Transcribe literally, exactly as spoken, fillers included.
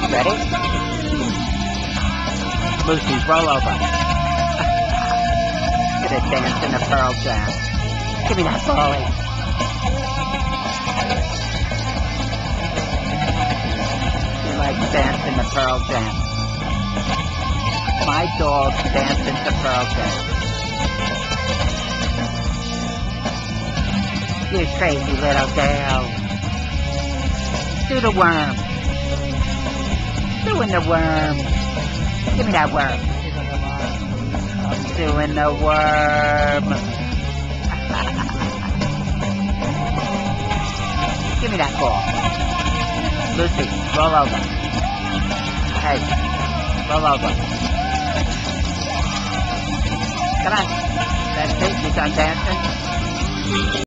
Ready? Lucy, roll over. Look at it dance in the Pearl Jam. Give me that bully. She likes dancing the Pearl Jam. My dog dancing to Pearl Jam. You crazy little girl. Do the worm. Doing the worm. Give me that worm. I'm doing the worm. Give me that ball. Lucy, roll over. Hey, roll over. Come on. That's it. You done dancing?